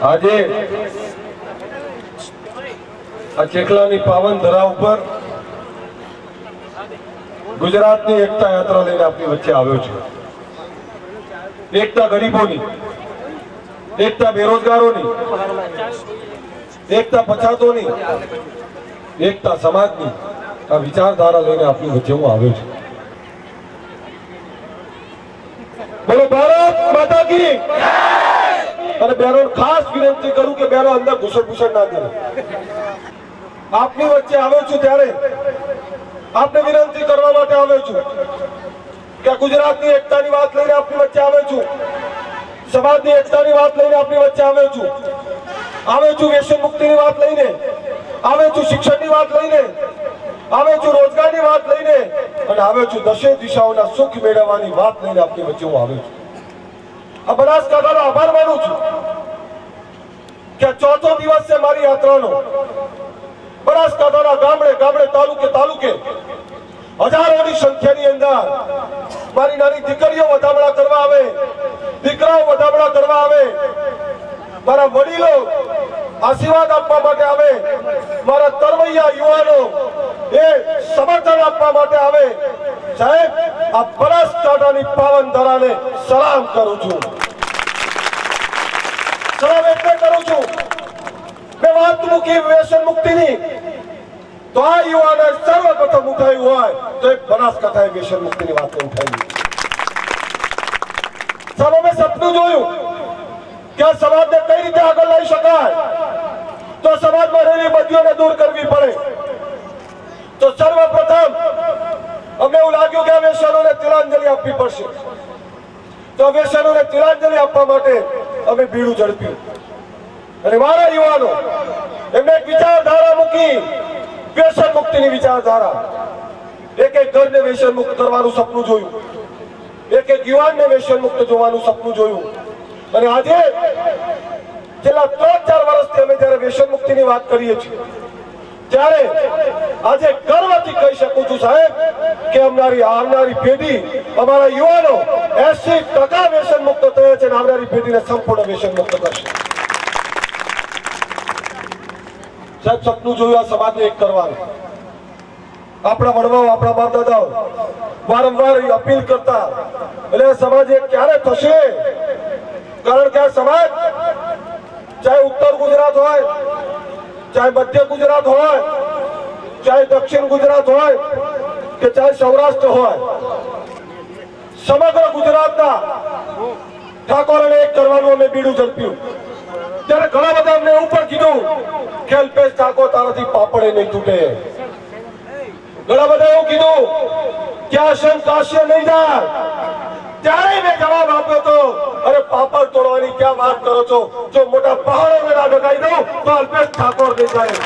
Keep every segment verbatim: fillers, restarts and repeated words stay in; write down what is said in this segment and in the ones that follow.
આજે આ ચેખલાની પાવન ધરા ઉપર ગુજરાતની એકતા યાત્રા લઈને આપની વચ્ચે આવ્યો છું। એકતા ગરીબોની, એકતા બેરોજગારોની, એકતા પછાતોની, એકતા સમાજની આ વિચારધારા લઈને આપની વચ્ચે હું આવ્યો છું। બોલો ભારત માતા કી જય। અને બહેનો ખાસ વિનંતી કરું કે બહેનો અંદર ઘૂસણભૂસણ ના કરે। આપની વચ્ચે આવ્યો છું ત્યારે આપને વિનંતી કરવા માટે આવ્યો છું કે ગુજરાતની એકતાની વાત લઈને આપની વચ્ચે આવ્યો છું, સમાજની એકતાની વાત લઈને આપની વચ્ચે આવ્યો છું, આવ્યો છું વ્યસન મુક્તિની વાત લઈને, આવ્યો છું શિક્ષણની વાત લઈને, આવ્યો છું રોજગારની વાત લઈને અને આવ્યો છું દશે દિશાઓના સુખ મેળવવાની વાત લઈને આપની વચ્ચે હું આવ્યો છું। આ બનાસકાંઠાનો આભાર માનું છું કે ચોથો દિવસ છે મારી યાત્રાનો। બનાસકાંઠાના ગામડે ગામડે તાલુકે તાલુકે હજારોની સંખ્યાની અંદર મારી નાની દીકરીઓ વધામણા કરવા આવે, દીકરાઓ વધામણા કરવા આવે, મારા વડીલો આશીર્વાદ આપવા માટે આવે, મારા તરવૈયા યુવાનો એ સમર્થન આપવા માટે આવે। સાહેબ, આ બનાસકાંઠાની પાવન ધરાને સલામ કરું છું, સલામ એટલે કરું છું। મેં વાત મૂકી વ્યસન મુક્તિની, તો આ યુવાને સર્વપ્રથમ ઉઠાવ્યું હોય તો એક બનાસકાંઠાએ વ્યસન મુક્તિની વાત ઉઠાવી। સાહેબ, અમે સપનું જોયું કે આ સમાજને કઈ રીતે આગળ લઈ શકાય, તો સમાજમાં રહેલી બદીઓને દૂર કરવી પડે। તો સર્વપ્રથમ અમને એવું લાગ્યું કે આ વ્યસનોને તિલાંજલિ આપવી પડશે। તો વ્યસનોને તિલાંજલિ આપવા માટે અમે બીડું ઝડપ્યું અને મારા યુવાનો એમને એક વિચારધારા મૂકી, વ્યસન મુક્તિની વિચારધારા। એક એક ઘરને વ્યસન મુક્ત કરવાનું સપનું જોયું, એક એક યુવાનને વ્યસન મુક્ત જોવાનું સપનું જોયું અને આજે છેલ્લા ત્રણ ચાર વર્ષથી અમે જયારે વ્યસન મુક્તિની વાત કરીએ છીએ ત્યારે આજે ગર્વથી કહી શકું છું સાહેબ કે અમારી આવનારી પેઢી, અમારા યુવાનો એસી ટકા વ્યસન મુક્ત થયા છે અને આવનારી પેઢીને સંપૂર્ણ વ્યસન મુક્ત કરશે। સાહેબ, સપનું જોયું આ સમાજને એક કરવાનું। આપણા વડવાઓ, આપણા બાપ દાદાઓ વારંવાર અપીલ કરતા, એટલે સમાજ એક ક્યારે થશે? કારણ કે આ સમાજ ચાહે ઉત્તર ગુજરાત હોય, ચાહે મધ્ય ગુજરાત હોય, ચાહે દક્ષિણ ગુજરાત હોય કે ચાહે સૌરાષ્ટ્ર હોય, સમગ્ર ગુજરાતના ઠાકોરને એક કરવાનું અમે બીડું ઝડપ્યું। ત્યારે ઘણા બધા અમને એવું પણ કીધું કે અલ્પેશ ઠાકોર તારાથી પાપડે નહીં તૂટે। ઘણા બધા એવું કીધું કે આ શંકાશ્ય નહીં જાય। ત્યારે મેં જવાબ આપ્યો તો, અરે પાપડ તોડવાની ક્યાં વાત કરો છો? જો મોટા પહાડો ના ડગાઈ દઉં તો અલ્પેશ ઠાકોર નહીં જાય।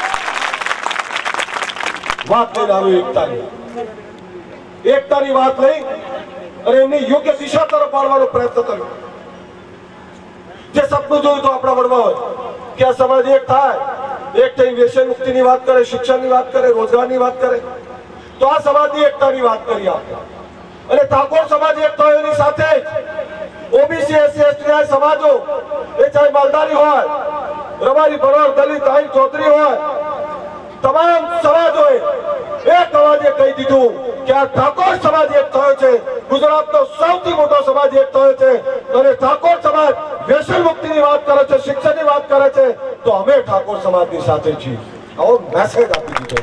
વાત લઈને આવ્યું એકતાની, એકતાની વાત લઈ અને એમની યોગ્ય દિશા તરફ વાળવાનો પ્રયત્ન કર્યો। જે સપનું જોયું તો આપણા વડવા હોય કે આ સમાજ એક થાય, એક થઈ વ્યસન મુક્તિની વાત કરે, શિક્ષણની વાત કરે, રોજગારની વાત કરે, તો આ સમાજની એકતાની વાત કરી આપણે। અને ઠાકોર સમાજ એક થયો એની સાથે ઓબીસી એસસી એસટી સમાજો, એ ચાહે માલધારી હોય, રબારી ભરવાડ દલિત આહિર ચૌધરી હોય, તમામ સમાજોએ એક અવાજે કહી દીધું કે આ ઠાકોર સમાજ એક થયો છે, ગુજરાતનો સૌથી મોટો સમાજ એક થયો છે અને ઠાકોર સમાજ વ્યસન મુક્તિની વાત કરે છે, શિક્ષણની વાત કરે છે, તો અમે ઠાકોર સમાજની સાથે છીએ। આવો મેસેજ આપી દીધો।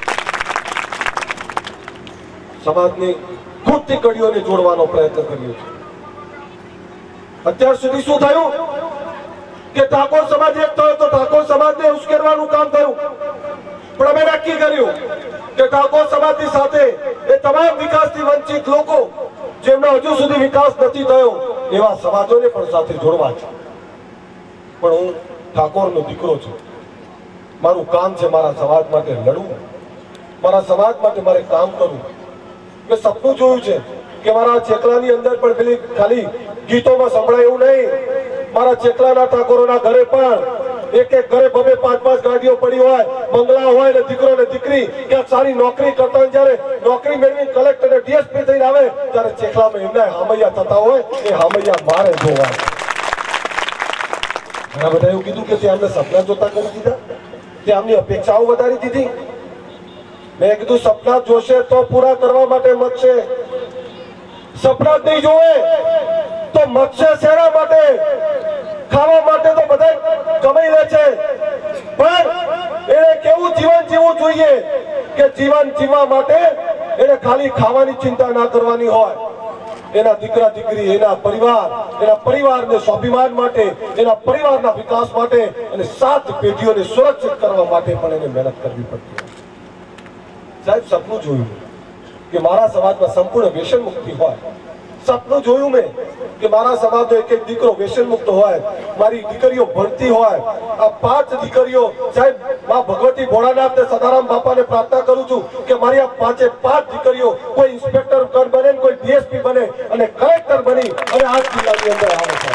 સમાજની ખૂટતી કડીઓને જોડવાનો પ્રયત્ન કર્યો છે। અત્યાર સુધી શું થયું કે ઠાકોર સમાજ એક થયો તો ઠાકોર સમાજને ઉશ્કેરવાનું કામ થયું, પણ અમે નક્કી કર્યું કે ઠાકોર સમાજની સાથે એ તમામ વિકાસથી વંચિત લોકો જેમનો હજુ સુધી વિકાસ નથી થયો એવા સમાજોને પણ સાથે જોડવા છે। પણ હું ઠાકોરનો દીકરો છું, મારું કામ છે મારા સમાજ માટે લડવું, મારા સમાજ માટે મારે કામ કરવું। મેં સપનું જોયું છે કે મારા ચેકલાની અંદર પણ પેલી ખાલી ગીતોમાં સંભળાય એવું નહીં, મારા ચેકલાના ઠાકોરોના ઘરે પણ એક એક ઘરે બબે પાંચ પાંચ ગાડીઓ પડી હોય, બંગલા હોય ને દીકરો ને દીકરી ક્યાંક સારી નોકરી કરતા હોય, જયારે નોકરી મેળવી કલેક્ટર ને ડીએસપી થઈને આવે ત્યારે ચેખલામાં એમના હામૈયા થતા હોય, એ હામૈયા મારે જોવાય। ઘણા બધા એવું કીધું કે તે અમને સપના જોતા કરી દીધા, તે અમની અપેક્ષાઓ વધારી દીધી. મેં કીધું સપના જોશે તો પૂરા કરવા માટે મતશે, સપના જ નહીં જોવે તો મતશે શેના માટે? ખાવા માટે તો બધા કમાઈ લે છે, પણ એને કેવું જીવન જીવવું જોઈએ કે જીવન જીવવા માટે એને ખાલી ખાવાની ચિંતા ના કરવાની હોય. એના દીકરા દીકરી, એના પરિવાર, એના પરિવારને સ્વાભિમાન માટે, એના પરિવારના વિકાસ માટે અને સાત પેઢીઓને સુરક્ષિત કરવા માટે પણ એને મહેનત કરવી પડતી હોય. સાહેબ, સપનું જોયું કે મારા સમાજમાં સંપૂર્ણ વ્યસન મુક્તિ હોય. સપનું જોયું મેં કે મારા સમાજનો એક એક દીકરો વ્યસન મુક્ત હોય, મારી દીકરીઓ ભણતી હોય. આ પાંચ દીકરીઓ, સાહેબ, માં ભગવતી ભોળાનાથ ને સદારામ બાપાને પ્રાર્થના કરું છું કે મારી આ પાંચે પાંચ દીકરીઓ કોઈ ઇન્સ્પેક્ટર કર બને, કોઈ ડીએસપી બને અને કલેક્ટર બની અને આ જિલ્લાની અંદર આવે છે.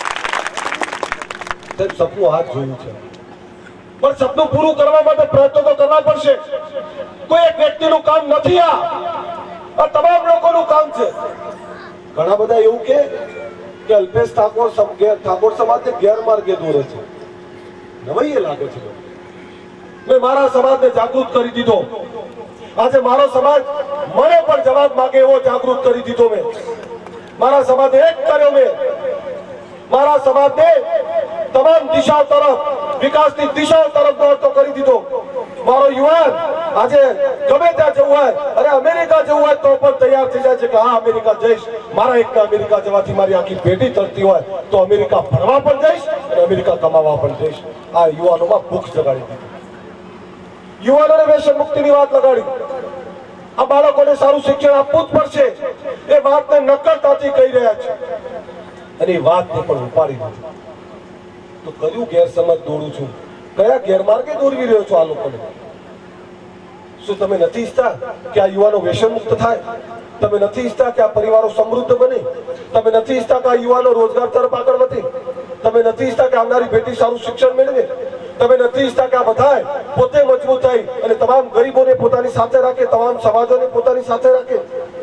સાહેબ, સપનું આ જોયું છે, પણ સપનું પૂરું કરવા માટે પ્રયત્નો તો કરવા પડશે. કોઈ એક વ્યક્તિનું કામ નથી, આ તમામ લોકોનું કામ છે. ઘણા બધા એવું કે અલ્પેશ ઠાકોર ઠાકોર સમાજને ગેરમાર્ગે દોરે છે. નવાઈ લાગે છે. મેં મારા સમાજને જાગૃત કરી દીધો. આજે મારો સમાજ મને પણ જવાબ માંગે એવો જાગૃત કરી દીધો. મેં મારા સમાજને એક કર્યો. મેં મારા સમાજને તમામ દિશાઓ તરફ, વિકાસની દિશાઓ તરફ દોડતો કરી દીધો. મારો યુવાન આજે ગમે ત્યાં જવું હોય, અરે અમેરિકા જવું હોય તો પણ તૈયાર થઈ જાય છે કે હા અમેરિકા જઈશ. મારા એકના અમેરિકા જવાથી મારી આખી પેઢી તરતી હોય તો અમેરિકા ભણવા પણ જઈશ અને અમેરિકા કમાવા પણ જઈશ. આ યુવાનોમાં ભૂખ જગાડી દીધી. યુવાનોને વ્યસન મુક્તિની વાત લગાડી. આ બાળકોને સારું શિક્ષણ આપવું જ પડશે એ વાતને નક્કરતાથી કહી રહ્યા છે અને એ વાતને પણ ઉપાડી દીધી. તો કયું ગેરસમજ દોરું છું, કયા ગેરમાર્ગે દોરવી રહ્યો છો આ લોકોને? શું તમે નથી ઈચ્છતા કે આ યુવાનો વ્યસન મુક્ત થાય? તમે નથી ઈચ્છતા કે આ પરિવારો સમૃદ્ધ બને? તમે નથી ઈચ્છતા કે આ યુવાનો રોજગાર તરફ આગળ વધે? તમે નથી ઈચ્છતા કે આવનારી પેઢી સારું શિક્ષણ મેળવે? તમે નથી ઈચ્છતા કે આ બધા પોતે મજબૂત થાય અને તમામ ગરીબોને પોતાની સાથે રાખે, તમામ સમાજોને પોતાની સાથે રાખે?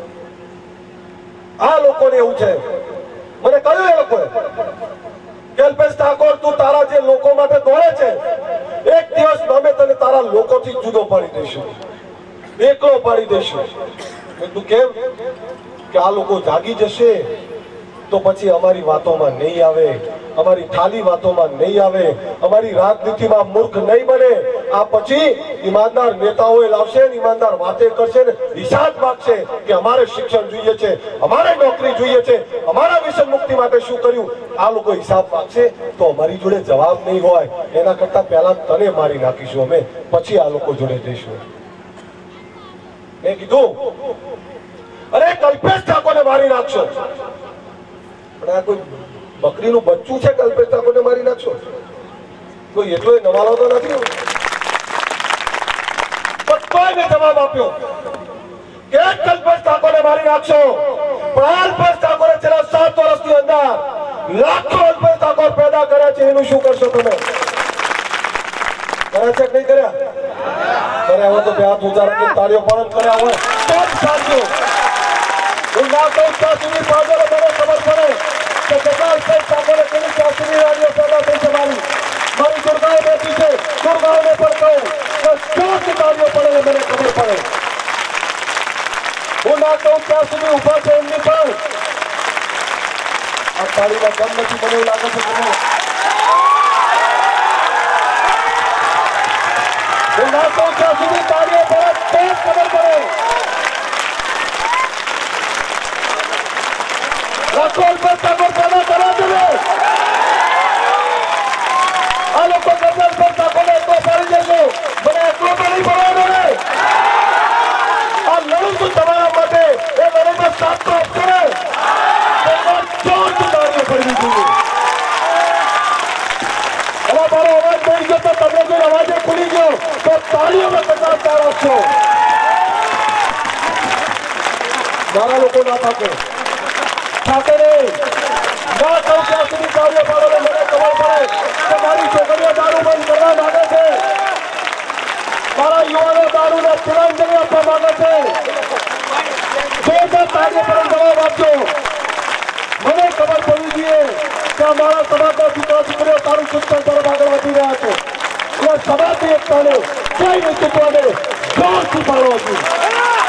આ લોકોને એવું છે. મને કહ્યું એ લોકોએ કે અલ્પેશ ઠાકોર, તું તારા જે લોકો માટે દોડે છે, એક દિવસ અમે તને તારા લોકોથી જુદો પાડી દઈશું, એકલો પાડી દઈશું. તું કેમ? કે આ લોકો જાગી જશે તો પછી અમારી વાતોમાં નહીં આવે, અમારી ખાલી વાતોમાં નહીં આવે, અમારી રાજનીતિમાં મૂર્ખ નહીં બને. આ પછી ઈમાનદાર નેતાઓ લાવશે, ઈમાનદાર વાતે કરશે ને હિસાબ માંગશે કે અમારે શિક્ષણ જોઈએ છે, અમારે નોકરી જોઈએ છે, અમારા વ્યસન મુક્તિ માટે શું કર્યું. આ લોકો હિસાબ માંગશે તો અમારી જોડે જવાબ નહીં હોય. એના કરતા પહેલા તને મારી નાખીશું અમે, પછી આ લોકો જોડે જઈશું. મેં કીધું અરે અલ્પેશ ઠાકોરને મારી નાખશો, પણ આ કોઈ બકરીનું બચ્ચું છે કે અલ્પેશ ઠાકોરને મારી નાખશો? કોઈ એટલો નવાલો તો નથી. બધાને જવાબ આપ્યો કે અલ્પેશ ઠાકોરને મારી નાખશો, પણ અલ્પેશ ઠાકોરે છેલ્લા સાત વર્ષની અંદર લાખો અલ્પેશ ઠાકોર પેદા કર્યા છે. એનું શું કરશો તમે? કર્યા છે કે નહીં કર્યા? કર્યા હોય તો બે હાથ ઊંચા રાખીને તાળીઓ પણ કર્યા હોય તો જ સાચું. હું ના કહું ત્યાં સુધી પાછળ મને ખબર પડે કે જગા અલ્પેશ ઠાકોરે કેવી ચાસની રાણીઓ પેદા થઈ છે. મારી મારી દુર્ગાઓ બેઠી છે, દુર્ગાઓને પણ કહું કે ક્યાંથી તાળીઓ પડે મને ખબર પડે. હું ના કહું ત્યાં સુધી ઉભા છે એમની પણ આ તાળીમાં ગમ નથી. મને એવું લાગે છે કે હું ના કહું ત્યાં સુધી તાળીઓ પડે તો જ ખબર પડે. લાખો અલ્પેશ ઠાકોર પેદા કરવા જોઈએ. આ લોકો અલ્પેશ ઠાકોરને એકલો પાડી દેશો, મને એકલો તો નહીં પડવાનો ને. આ લડું છું તમારા માટે, એ લડુમાં સાથ તો આપશો ને. તાળીઓ પડવી જોઈએ. હવે મારો અવાજ પડી ગયો તો તમને જો અવાજે ખુલી ગયો તો તાળીઓમાં કચાવતા રાખશો. મારા લોકો ના થાકે થાકે નહીં. ના કહું ત્યાં સુધી તાળીઓ પાડો. મને ખબર પડે કે મારી છોકરીઓ દારૂ બંધ કરવા માંગે છે, મારા યુવાનો દારૂને તિરંજલી આપવા માંગે છે. જોરદાર તાળીઓ પર જવાબ આપજો. મને ખબર પડવી જોઈએ કે કે અમારા સમાજના દીકરા દીકરીઓ સારું શિક્ષણ તરફ આગળ વધી રહ્યા છે એટલે સમાજની એકતાને જય નેતૃત્વને જોરથી પાડવો જોઈએ.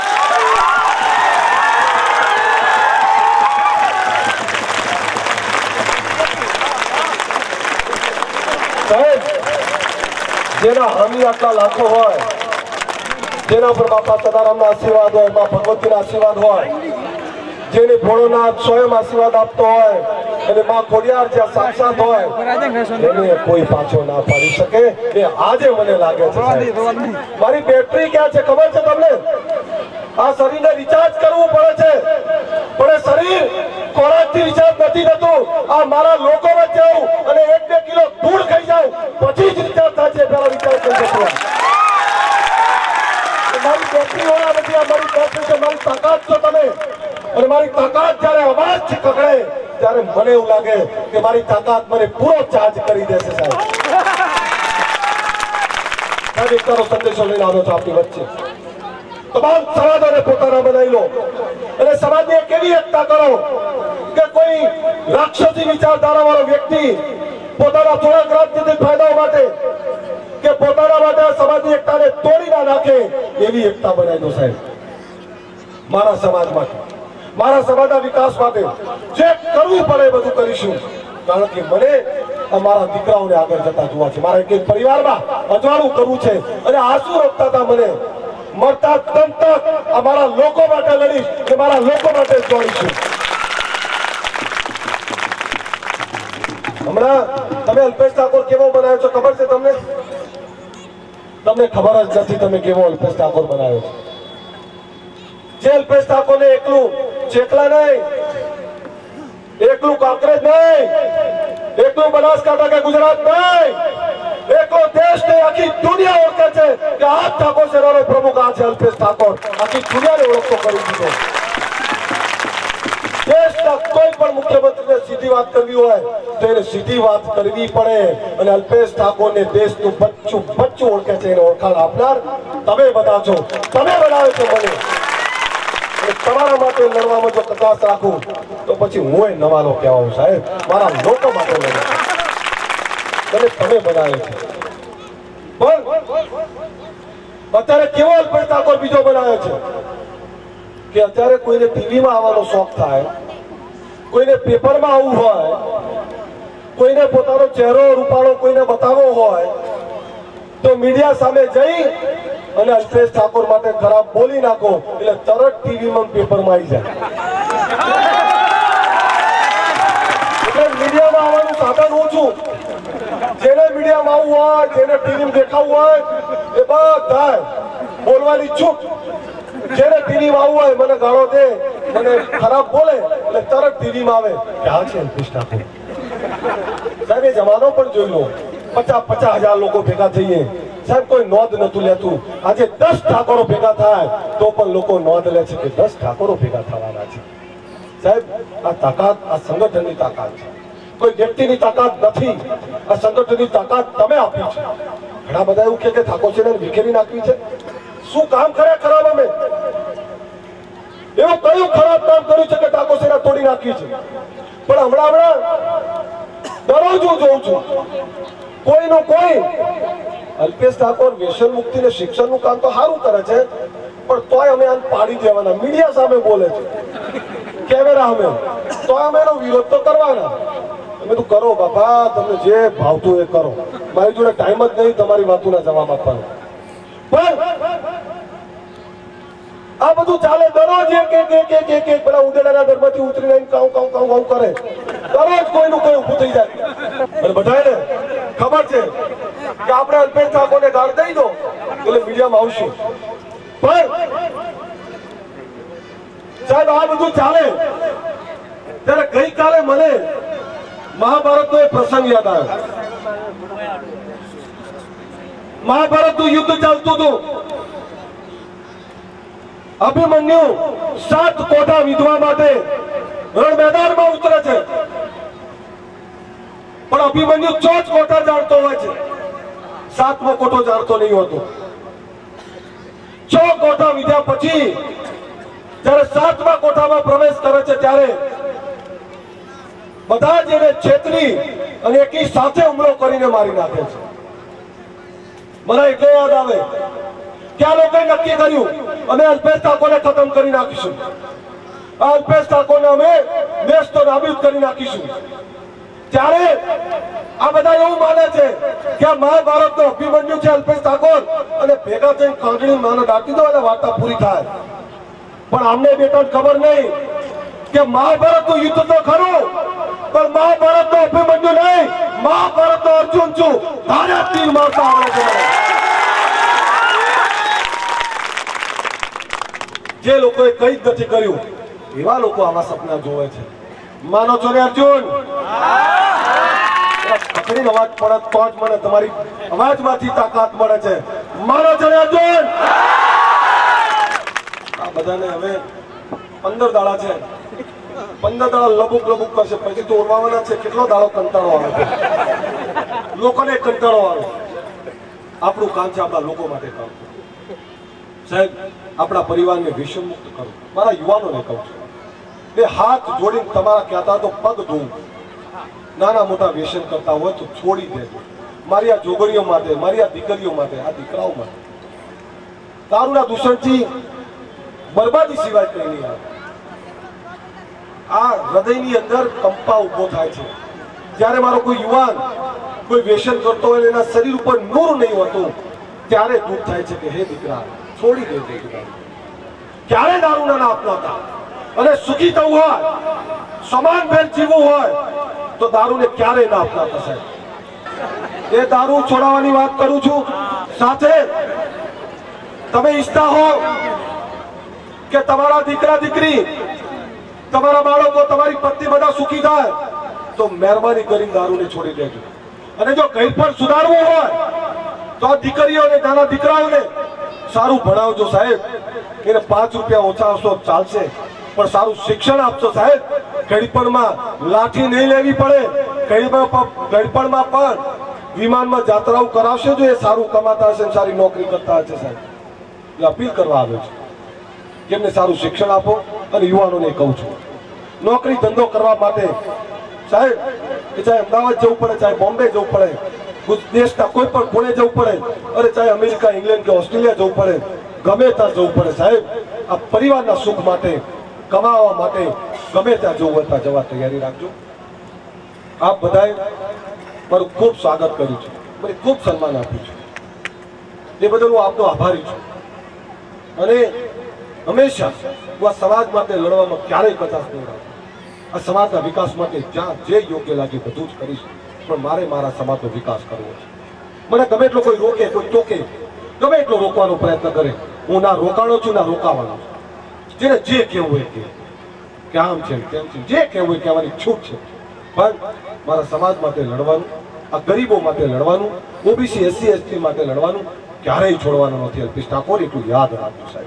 જેના હામી આટલા લાખો હોય, જેના પર બાપા સદારામના આશીર્વાદ હોય, મા ભગવતીના આશીર્વાદ હોય, જેને ભોળોનાથ સ્વયં આશીર્વાદ આપતો હોય અને મા ખોડિયાર જ્યાં સાક્ષાત હોય એને કોઈ પાછો ના પાડી શકે. એ આજે મને લાગે છે મારી બેટરી ક્યાં છે ખબર છે તમને? આ શરીરને રિચાર્જ કરવું પડે છે, પણ એ શરીર ખોરાકથી રિચાર્જ નથી થતું. આ મારા લોકો વચ્ચે આવું અને એક બે કિલો ધૂળ ખાઈ જાઉં પછી જ રિચાર્જ થાય છે. પેલા રિચાર્જ થઈ જતું મારી બેટરી હોવા નથી. આ મારી બેટરી છે, મારી તાકાત છો તમે. અને મારી તાકાત જયારે અવાજથી કકડે ત્યારે મને એવું લાગે કે મારી તાકાત મને પૂરો ચાર્જ કરી દેશે. સાહેબ સાહેબ એકતાનો સંદેશો લઈને આવ્યો છો આપની વચ્ચે. તમામ સમાજોને પોતાના બનાવી લો અને સમાજની એક એવી એકતા કરો કે કોઈ રાક્ષસી વિચારધારા વાળો વ્યક્તિ પોતાના થોડાક રાજનીતિક ફાયદાઓ માટે કે પોતાના માટે સમાજની એકતાને તોડી ના નાખે એવી એકતા બનાવી દો. સાહેબ મારા સમાજ માટે, મારા સમાજના વિકાસ માટે જે કરવું પડે બધું કરીશું. કારણ કે મને અમારા દીકરાઓને આગળ જતા જોવા છે. મારા એક પરિવારમાં અજવાળું કરવું છે અને આંસુ રોકતા હતા મને મરતા દમ તક અમારા લોકો માટે લડીશ કે મારા લોકો માટે જોડીશું. હમણાં તમે અલ્પેશ ઠાકોર કેવો બનાવ્યો છો ખબર છે તમને? તમને ખબર જ નથી તમે કેવો અલ્પેશ ઠાકોર બનાવ્યો છો. જે અલ્પેશ ઠાકોર ને એકલું ચેકલા નહીં, એકલું કાંકરેજ નહીં, એકલું બનાસકાંઠા કે ગુજરાત નહીં, એકલો દેશ નહીં આખી દુનિયા ઓળખે છે કે આ ઠાકોર સેનાનો પ્રમુખ આ છે અલ્પેશ ઠાકોર. આખી દુનિયાને ઓળખતો કરી દીધો. દેશના કોઈ પણ મુખ્યમંત્રીને સીધી વાત કરવી હોય તો એને સીધી વાત કરવી પડે અને અલ્પેશ ઠાકોરને દેશનું બચ્ચું બચ્ચું ઓળખે છે. એને ઓળખાણ આપનાર તમે બધા છો. તમે બનાવે છો મને. તમારા માટે લડવામાં જો કચાશ રાખું તો પછી હું નવાનો કહેવાઉં. સાહેબ મારા લોકો માટે લડે અને તમે બનાવે છે. પણ અત્યારે કેવો અલ્પેશ ઠાકોર બીજો બનાવ્યો છે કે અત્યારે કોઈને ટીવીમાં આવવાનો શોખ થાય, કોઈને પેપરમાં આવવું હોય, કોઈને પોતાનો ચહેરો રૂપાળો કોઈને બતાવવો હોય તો મીડિયા સામે જઈ અને અલ્પેશ ઠાકોર માટે ખરાબ બોલી નાખો એટલે તરત ટીવીમાં પેપરમાં આવી જાય. એટલે મીડિયામાં આવવાનું સાધન ઓછું. જેને મીડિયામાં આવવું હોય, જેને ટીવીમાં દેખાવું હોય એ બધા બોલવાની છૂટ. જેને ટીવીમાં આવવું હોય મને ગાળો દે, મને ખરાબ બોલે એટલે તરત ટીવીમાં આવે કે આ છે અલ્પેશ ઠાકોર. સાહેબ એ જમાનો પણ જોઈ લો. પચાસ પચાસ હજાર લોકો ભેગા થઈએ સાહેબ કોઈ નોંધ નતું લેતું. આજે દસ ઠાકોરો ભેગા થાય તો પણ લોકો નોંધ લે છે કે દસ ઠાકોરો ભેગા થવાના છે. સાહેબ આ તાકાત આ સંગઠનની તાકાત છે, કોઈ વ્યક્તિની તાકાત નથી. આ સંગઠનની તાકાત તમે આપી છે. ઘણા બધા એવું કે ઠાકોર સેનાને વિખેરી નાખવી છે. શું કામ કર્યા ખરાબ? અમે એવું કયું ખરાબ કામ કર્યું છે કે ઠાકોર સેના તોડી નાખવી છે? પણ હમણાં હમણાં દરરોજ હું જોઉં છું કોઈનું કોઈ અલ્પેશ ઠાકોર વ્યસન મુક્તિ ને શિક્ષણ નું કામ તો સારું કરે છે પણ તોય અમે આમ પાડી દેવાના. મીડિયા સામે બોલે છે, કેમેરા સામે, તોય અમે એનો વિરોધ તો કરવાના. તમે તો કરો બાપા, તમને જે ભાવતું એ કરો. મારી જોડે ટાઈમ જ નહીં તમારી વાતોના જવાબ આપવાનો. પણ આ બધું ચાલે દરરોજ એક એક એક એક એક એક પેલા ઉદેડાના દરબારથી ઉતરીને કાઉ કાઉ કાઉ કાઉ કરે. દરરોજ કોઈનું કોઈ ઊભું થઈ જાય અને બધાને ખબર છે કે આપણે અલ્પેશ ઠાકોરને ગાળ દઈ દો એટલે મીડિયામાં આવશું. પણ સાહેબ આ બધું ચાલે ત્યારે ગઈકાલે મને મહાભારતનો એક પ્રસંગ યાદ આવ્યો. મહાભારતનું યુદ્ધ ચાલતું હતું. અભિમન્યુ સાત કોઠા વિધવા માટે રણ મેદાનમાં ઉતરે છે પણ અભિમન્યુ ચોથ કોઠા જાણતો હોય છે, સાતમો કોઠો જાણતો નહીં હોતો. છ કોઠા વિધ્યા પછી જયારે સાતમા કોઠામાં પ્રવેશ કરે છે ત્યારે બધા જ એને છેતરી અને એકી સાથે હુમલો કરીને મારી નાખે છે। મને એટલે યાદ આવે કે આ લોકોએ નક્કી કર્યું અમે અલ્પેશ ઠાકોરને ખતમ કરી નાખીશું, આ અલ્પેશ ઠાકોરને અમે દેશ તો નાબૂદ કરી નાખીશું। ત્યારે આ બધા એવું માને છે કે આ મહાભારતનો અભિમન્યુ છે અલ્પેશ ઠાકોર, અને ભેગા થઈને કાંગડી માનો દાટી દો એટલે વાર્તા પૂરી થાય। પણ અમને બેટા ખબર નહીં કે મહાભારતનું યુદ્ધ તો ખરું, પણ મહાભારતનો અભિમન્યુ નહીં, મહાભારતનો અર્જુન છું, ધારે તીર મારતા આવડે છે। જે લોકોએ કંઈ જ નથી કર્યું એવા લોકો આવા સપના જોવે છે। માનો છો ને અર્જુન? પકડીને અવાજ પડે તો જ મને તમારી અવાજમાંથી તાકાત મળે છે। માનો છો ને અર્જુન? આ બધાને હવે પંદર દાડા છે, પંદર દાડા લબુક લબુક કરશે, પછી તો ઓરવાના છે। કેટલો દાડો કંટાળો આવે, લોકોને કંટાળો આવે। આપણું કામ છે આપણા લોકો માટે કામ સાહેબ, આપણા પરિવારને વિષમ મુક્ત કરો। મારા યુવાનોને કહું છું, બે હાથ જોડીને તમારા કહેતા તો પગ ધોવું, નાના મોટા વ્યસન કરતા હોય તો છોડી દેજો। મારી આ જોગરીઓ માટે, મારી આ દીકરીઓ માટે, આ દીકરાઓ માટે દારૂના દૂષણથી બરબાદી સિવાય કઈ નહીં આવે। આ હૃદયની અંદર કંપા ઉભો થાય છે જ્યારે મારો કોઈ યુવાન કોઈ વ્યસન કરતો હોય, એના શરીર ઉપર નૂર નહીં હોતું, ત્યારે દુઃખ થાય છે કે હે દીકરા છોડી દેજો દીકરા। ક્યારે દારૂના ના અપનાવતા, અને સુખી થવું હોય, સમાન ભેર જીવવું હોય તો દારૂને ક્યારેય ના અપનાવતા સાહેબ। એ દારૂ છોડાવવાની વાત કરું છું, સાથે તમે ઈચ્છતા હો કે તમારા દીકરા દીકરી, તમારા બાળકો, તમારી પત્ની બધા સુખી થાય તો મહેરબાની કરીને દારૂને છોડી દેજો। અને જો કંઈ પણ સુધારવું હોય તો આ દીકરીઓને, નાના દીકરાઓને સારું ભણાવજો સાહેબ। એને પાંચ રૂપિયા ઓછા આપશો ચાલશે, પણ સારું શિક્ષણ આપશો સાહેબ। ગળપણમાં લાઠી નહીં લેવી પડે, ગળપણમાં પણ વિમાનમાં જાત્રાઓ કરાવશે જો એ સારું કમાતા હશે, સારી નોકરી કરતા હશે સાહેબ। એટલે અપીલ કરવા આવે છે કે એમને સારું શિક્ષણ આપો। અને યુવાનોને કહું છું, નોકરી ધંધો કરવા માટે સાહેબ કે ચાહે અમદાવાદ જવું પડે, ચાહે બોમ્બે જવું પડે, દેશના કોઈ પણ પુણે જવું પડે, અરે ચાહે અમેરિકા, ઇંગ્લેન્ડ કે ઓસ્ટ્રેલિયા જવું પડે, ગમે ત્યાં જવું પડે સાહેબ। આ પરિવારના સુખ માટે, કમાવા માટે ગમે ત્યાં જવું હોય ત્યાં જવા તૈયારી રાખજો। આપ બધાએ મારું ખૂબ સ્વાગત કર્યું છે, મને ખૂબ સન્માન આપ્યું છે, એ બદલ હું આપનો આભારી છું। અને હંમેશા હું આ સમાજ માટે લડવામાં ક્યારેય કચાશ નહીં રાખું। આ સમાજના વિકાસ માટે જ્યાં જે યોગ્ય લાગે બધું જ કરીશ, પણ મારે મારા સમાજનો વિકાસ કરવો છે। મને ગમે એટલો કોઈ રોકે, કોઈ ટોકે, ગમે એટલો રોકવાનો પ્રયત્ન કરે, હું ના રોકાણો છું ના રોકાવાનો છું। જેને જે કહેવું હોય કે આમ છે તેમ છે, જે કહેવું હોય કહેવાની છૂટ છે, પણ મારા સમાજ માટે લડવાનું, આ ગરીબો માટે લડવાનું, ઓબીસી એસસી એસટી માટે લડવાનું ક્યારેય છોડવાનું નથી। અલ્પેશ ઠાકોર એટલું યાદ રાખજો સાહેબ।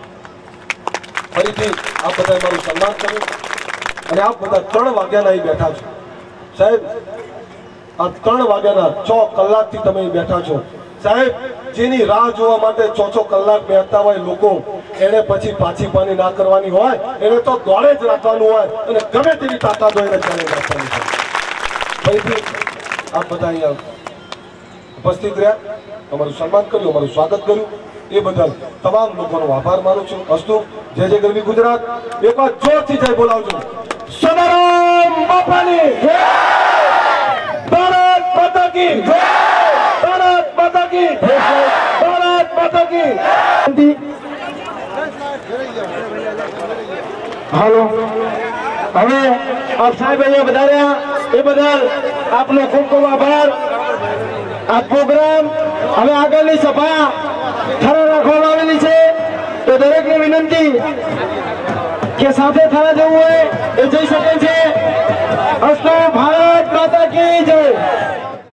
ફરીથી આપ બધાએ મારું સન્માન કર્યું, અને આપ બધા ત્રણ વાગ્યાના અહીં બેઠા છો સાહેબ। આ ત્રણ વાગ્યાના છ કલાકથી તમે અહીં બેઠા છો સાહેબ। જેની રાહ જોવા માટે છ છ કલાક બેઠતા હોય લોકો, એને પછી પાછી પાની ના કરવાની હોય, એને તો દોડે જ રાખવાનું હોય, અને ગમે તેવી તાકાત હોય એને ચાલે રાખવાની છે। ફરીથી આપ બધા અહીંયા ઉપસ્થિત રહ્યા, તમારું સન્માન કર્યું, અમારું સ્વાગત કર્યું, એ બદલ તમામ લોકોનો આભાર માનું છું। અસ્તુ, જય જય ગરવી ગુજરાત। એક વાર જોરથી જય બોલાવજો। સદારામ બાપાની જય, ભારત માતા કી જય, ભારત માતા કી જય, ભારત માતા કી જય। હાલો, હવે આપ સાહેબ અહીંયા વધાર્યા એ બદલ આપનો ખૂબ ખૂબ આભાર। આ પ્રોગ્રામ હવે આગળની સભા થરા રાખવામાં આવેલી છે, તો દરેકને વિનંતી કે સાથે થરા જવું હોય એ જઈ શકે છે। અસ્તુ, ભારત માતા કી જય।